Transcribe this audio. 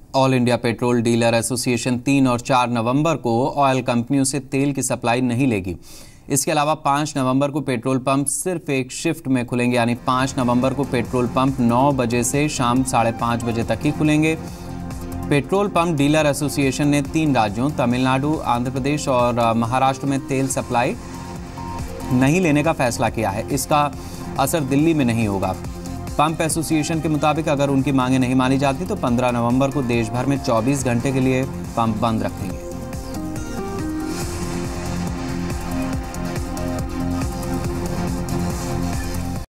All India petrol dealer association 3 और 4 नवंबर को oil कंपनियों से तेल की सप्लाई नहीं लेगी। इसके अलावा 5 नवंबर को पेट्रोल पंप सिर्फ एक शिफ्ट में खुलेंगे, यानी 5 नवंबर को पेट्रोल पंप 9 बजे से शाम 5:30 बजे तक ही खुलेंगे। पेट्रोल पंप डीलर एसोसिएशन ने 3 राज्यों तमिलनाडु, आंध्र प्रदेश और महाराष्ट्र में तेल सप्लाई नहीं लेने का फैसला किया है। इसका असर दिल्ली में नहीं होगा। पंप एसोसिएशन के मुताबिक अगर उनकी मांगें नहीं मानी जाती तो 15 नवंबर को देश भर में 24 घंटे के लिए पंप बंद रखेंगे।